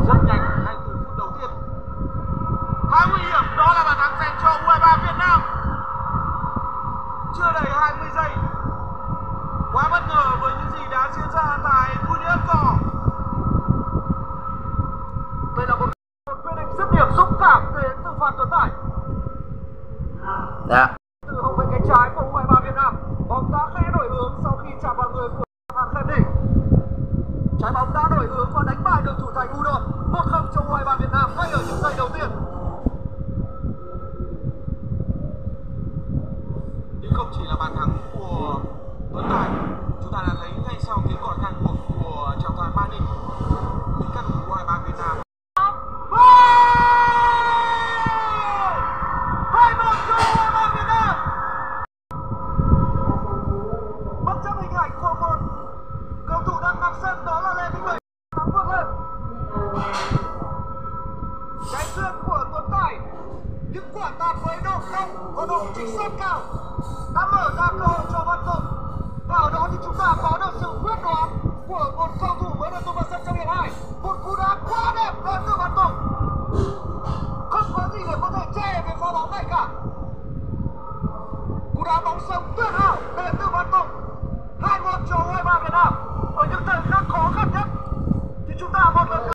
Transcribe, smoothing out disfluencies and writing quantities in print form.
rất nhanh ngay từ phút đầu tiên. Khá nguy hiểm, đó là bàn thắng dành cho U23 Việt Nam. Chưa đầy 20 giây. Quá bất ngờ với những gì đã diễn ra tại Bunyakor. Đây là một quyết định dứt điểm dũng cảm đến từ Phan Tuấn Tài. Dạ. Từ hậu vệ cánh trái của U23 Việt Nam, bóng đã khẽ đổi hướng sau khi chạm vào người của Phan Khâm Định. Trái bóng đã đổi hướng và đánh bại được thủ thành U Đội 1-0 cho U23 Việt Nam ngay ở những giây đầu tiên. Nhưng không chỉ là bàn thắng của Tuấn Tài, chúng ta đã thấy ngay sau tiếng còi ngang cuộc của trọng tài Mani thì các cầu thủ U23 Việt Nam 2-1 cho U23 Việt Nam. Bất chấp hình ảnh của một cầu thủ đang nằm sân, đó là Lê Minh Bình thắng vượt lên. Trái xuyên của Tuấn Tài, những quả tạt với độ nông và độ chính xác cao đã mở ra cơ hội cho Văn Tùng. Và ở đó thì chúng ta có được sự quyết đoán của một cầu thủ mới được tung vào sân trong hiệp 2. Một cú đá quá đẹp đến từ Văn Tùng. Không có gì để có thể che về pha bóng này cả. Cú đá bóng sống tuyệt hảo đến từ Văn Tùng. 2-1 cho U23 Việt Nam. Ở những thời khắc khó khăn nhất thì chúng ta một lần nữa